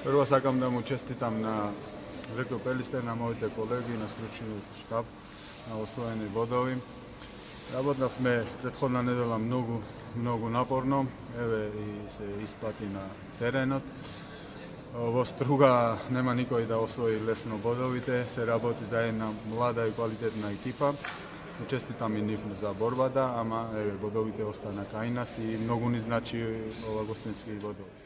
Prvo sakam da mu čestitam na Rektor Pellister, na mojite kolegi, na stručni štab, na osvojeni bodovi. Работнахме претходна недела многу напорно, еве и се исплати на теренот. Во Струга нема никој да освои лесно бодовите, се работи за една млада и квалитетна екипа. Честитам и нив за борбата, ама еве бодовите остана кај нас и многу ни значи ова гостински бодови.